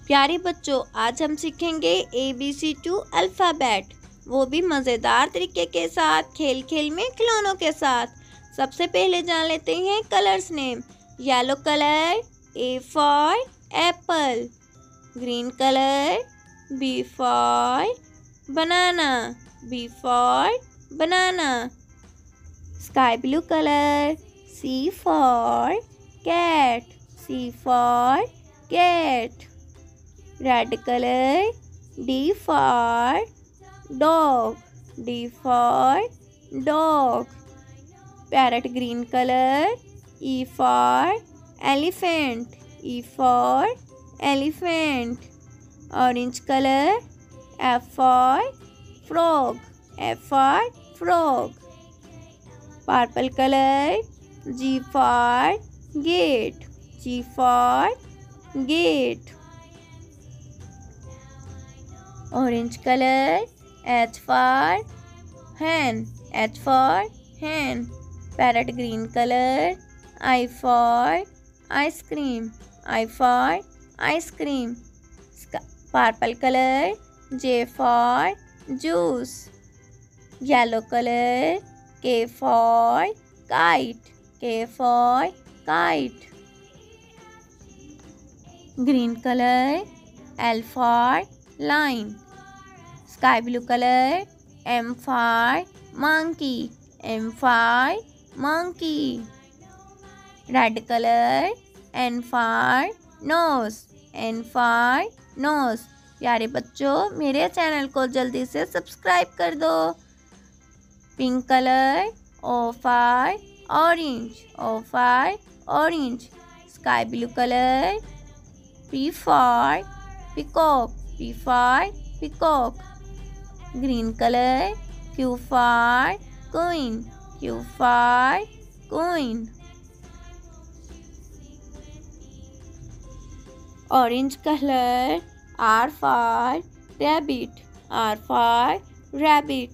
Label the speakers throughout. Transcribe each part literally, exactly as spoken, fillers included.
Speaker 1: प्यारे बच्चों, आज हम सीखेंगे A B C to alphabet, वो भी मज़ेदार तरीके के साथ, खेल खेल में खिलौनों के साथ। सबसे पहले जान लेते हैं colours name. Yellow colour A for apple, green colour B for banana, B for banana. Sky blue colour C for cat, C for cat. Red colour D for dog, D for dog. Parrot green color E for elephant, E for elephant. Orange color F for frog, F for frog. Purple color G for gate, G for gate. Orange color H for hen, H for hen. Parrot green color I for ice cream, I for ice cream. Purple color J for juice. Yellow color K for kite, K for kite. Green color L for lion. Sky blue color M for monkey, M for monkey. Red color N for nose, N for nose. प्यारे बच्चों, मेरे channel को जल्दी से subscribe कर दो। Pink colour O for orange, O for orange. Sky blue color P for peacock, P for peacock. Green color Q for queen, Q for queen. Orange color R for rabbit, R for rabbit.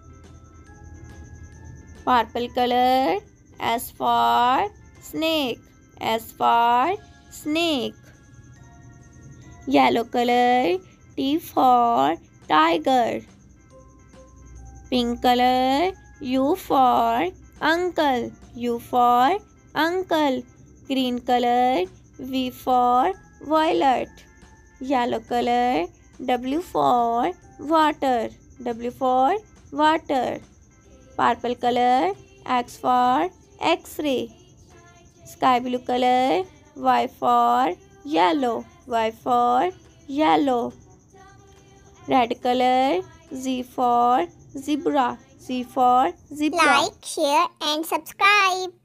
Speaker 1: Purple color S for snake, S for snake. Yellow color T for tiger. Pink color U for uncle, U for uncle. Green color V for violet. Yellow color W for water, W for water. Purple color X for X-ray. Sky blue color Y for yellow, Y for yellow. Red color Z for zebra, Z for zebra.
Speaker 2: Like, share and subscribe.